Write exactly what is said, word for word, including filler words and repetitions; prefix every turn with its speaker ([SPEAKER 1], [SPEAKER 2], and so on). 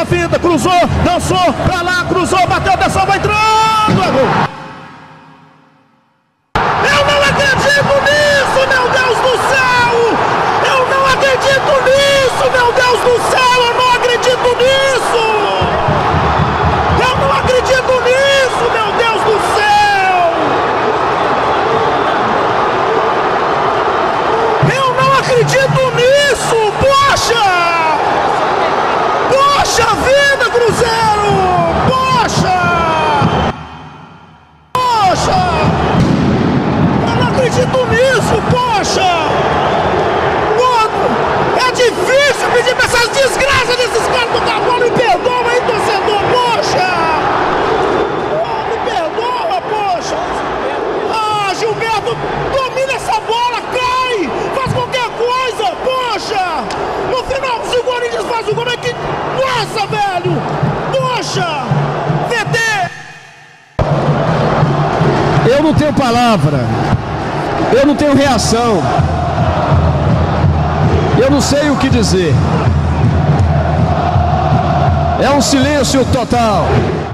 [SPEAKER 1] a vida, cruzou, lançou pra lá, cruzou, bateu, atenção, vai entrando, é gol. Eu não acredito nisso, meu Deus do céu! Eu não acredito nisso, meu Deus do céu! Eu não acredito nisso! Eu não acredito nisso, meu Deus do céu! Eu não acredito nisso! Poxa! Poxa vida, Cruzeiro! Poxa! Poxa! Eu não acredito nisso, poxa! Pô, é difícil pedir pra essas desgraças desses caras do Capão. Me perdoa aí, torcedor, poxa! Oh, me perdoa, poxa! Ah, Gilberto, domina essa bola, cai! Faz qualquer coisa, poxa! No finalzinho o Corinthians faz o gol, é que... Nossa, velho! Poxa! V T!
[SPEAKER 2] Eu não tenho palavra. Eu não tenho reação. Eu não sei o que dizer. É um silêncio total.